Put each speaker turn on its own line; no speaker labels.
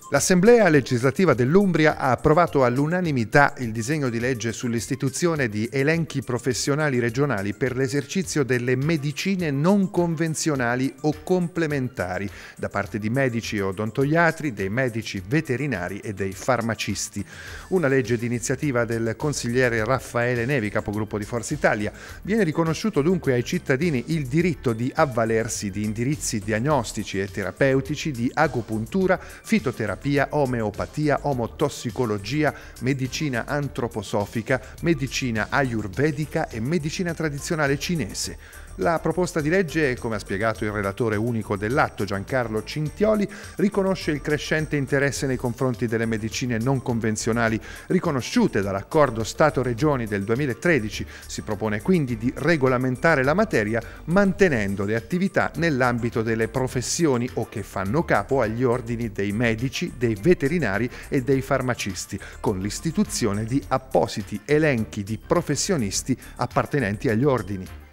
L'Assemblea legislativa dell'Umbria ha approvato all'unanimità il disegno di legge sull'istituzione di elenchi professionali regionali per l'esercizio delle medicine non convenzionali o complementari da parte di medici odontoiatri, dei medici veterinari e dei farmacisti. Una legge di iniziativa del consigliere Raffaele Nevi, capogruppo di Forza Italia. Viene riconosciuto dunque ai cittadini il diritto di avvalersi di indirizzi diagnostici e terapeutici di agopuntura, fitoterapia, omeopatia, omotossicologia, medicina antroposofica, medicina ayurvedica e medicina tradizionale cinese. La proposta di legge, come ha spiegato il relatore unico dell'atto Giancarlo Cintioli, riconosce il crescente interesse nei confronti delle medicine non convenzionali riconosciute dall'accordo Stato-Regioni del 2013. Si propone quindi di regolamentare la materia mantenendo le attività nell'ambito delle professioni o che fanno capo agli ordini dei medici, dei veterinari e dei farmacisti, con l'istituzione di appositi elenchi di professionisti appartenenti agli ordini.